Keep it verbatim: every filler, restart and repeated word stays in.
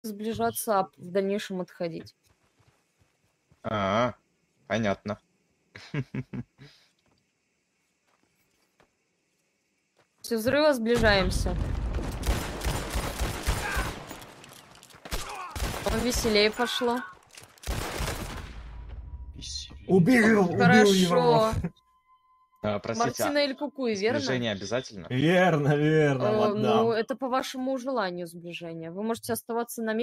Сближаться, а в дальнейшем отходить. А, понятно. После взрыва сближаемся. Веселее пошло. Убил, убил его. Хорошо. А, простите, Мартина Эль Кукуй, верно? сближение обязательно? Верно, верно, Э, вот ну, да. это по вашему желанию сближение. Вы можете оставаться на месте.